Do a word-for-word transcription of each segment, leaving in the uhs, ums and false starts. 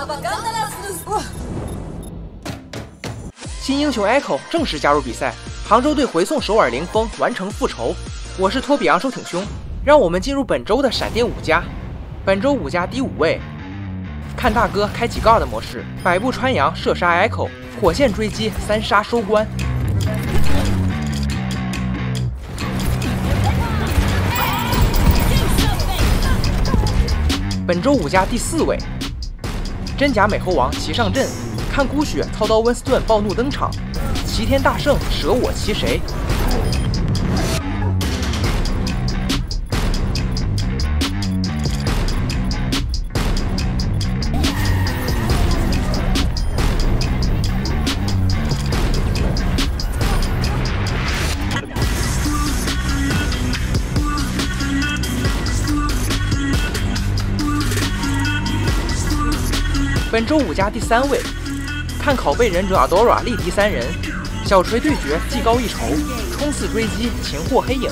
新英雄 Echo 正式加入比赛，杭州队回送首尔零封，完成复仇。我是托比昂手挺胸，让我们进入本周的闪电五加。本周五加第五位，看大哥开启 God 模式，百步穿杨射杀 Echo， 火线追击三杀收官。本周五加第四位，真假美猴王齐上阵，看孤雪操刀温斯顿暴怒登场，齐天大圣舍我其谁。本周五加第三位，看拷贝忍者 Adora 力敌三人，小锤对决技高一筹，冲刺追击擒获黑影。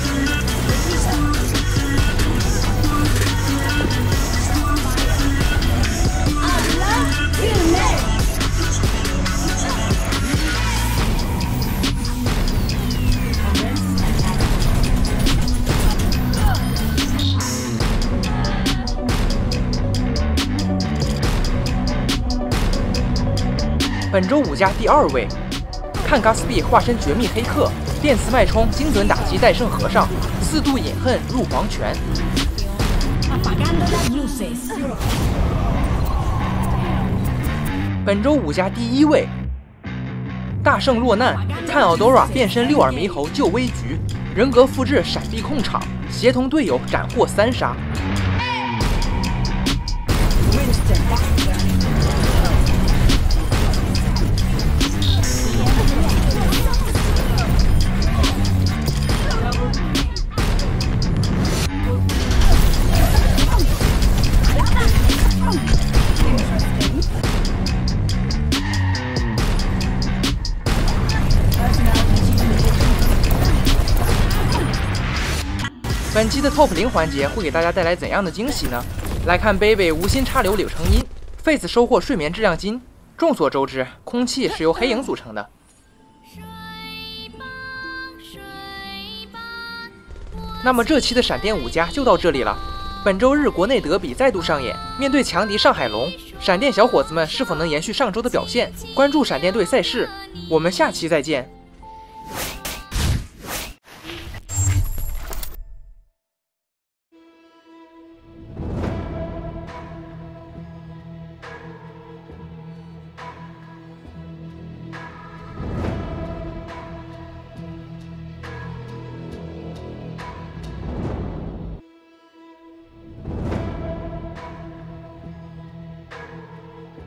本周五加第二位，看 Gatsby 化身绝密黑客，电磁脉冲精准打击戴胜和尚，四度饮恨入黄泉。本周五加第一位，大圣落难，看 Adora 变身六耳猕猴救危局，人格复制闪避控场，协同队友斩获三杀。本期的 Top 零环节会给大家带来怎样的惊喜呢？来看 Baby 无心插柳柳成荫 ，Face 收获睡眠质量金。众所周知，空气是由黑影组成的。那么这期的闪电五加就到这里了。本周日国内德比再度上演，面对强敌上海龙，闪电小伙子们是否能延续上周的表现？关注闪电队赛事，我们下期再见。